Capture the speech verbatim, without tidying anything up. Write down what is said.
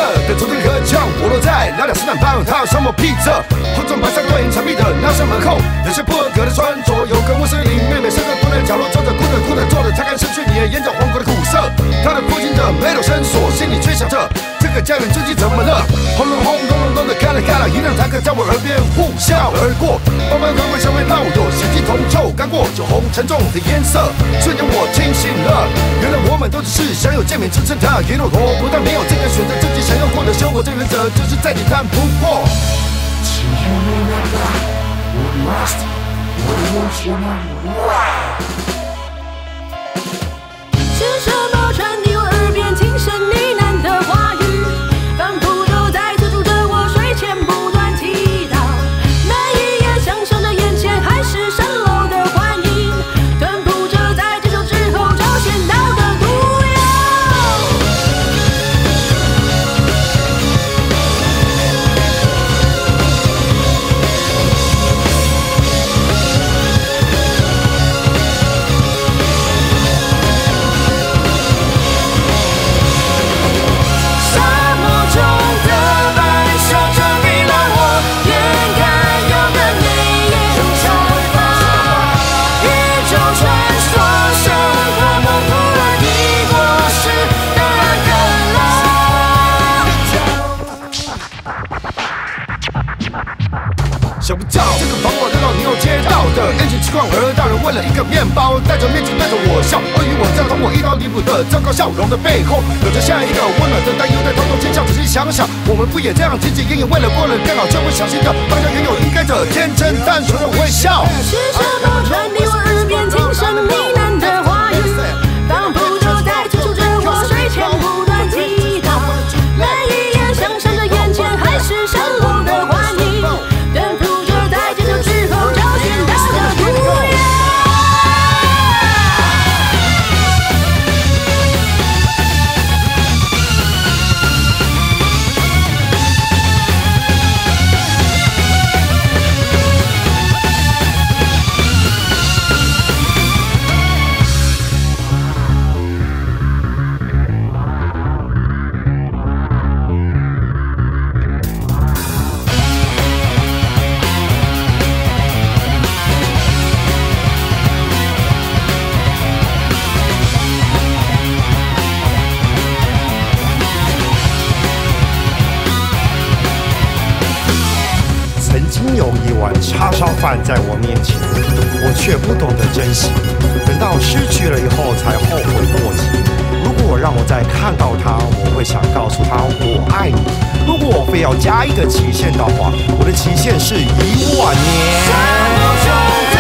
的头灯合唱，我落在拉两斯坦旁，他上我披着厚重白纱对应墙壁的那扇门后，有些不合格的穿着，有个穆斯林妹妹身在蹲在角落，穿着哭着哭着坐着，擦干失去你的眼角黄国的苦涩。他的父亲的眉头深锁，心里却想着这个家园究竟怎么了？轰隆轰隆隆隆的开了开了，一辆坦克在我耳边呼啸而过，慢慢缓缓向外绕有血迹铜臭，刚过酒红沉重的颜色，瞬间我清醒了，原来我们都只是享有健美支撑它一路活，不但没有资格选择自己想要过的生活，这原则就是再简单不过。 是什么传递我耳边轻声呢喃的话语，仿佛都在催促着我睡前不断祈祷，每一夜享受着眼前海市蜃楼的幻影，吞吐着在接受之后朝鲜岛的毒药。 想不到这个防火的老牛有街道的恩情痴狂而大人为了一个面包，戴着面具对着我笑，尔虞我诈，同我一刀离谱的糟糕笑容的背后，有着下一个温暖的担忧在偷偷尖叫。仔细想想，我们不也这样汲汲营营，为了过得更好，却不小心的放下原有应该的天真单纯的微笑。 是什么传递我耳边轻声呢喃的话语，仿佛都在催促着我睡前不断祈祷，每一夜享受着眼前海市蜃楼的幻影，吞吐着在接受之后朝鲜岛的毒药。 曾经有一碗叉烧饭在我面前，我却不懂得珍惜，等到失去了以后才后悔莫及。如果让我再看到他，我会想告诉他我爱你。如果我非要加一个期限的话，我的期限是一万年。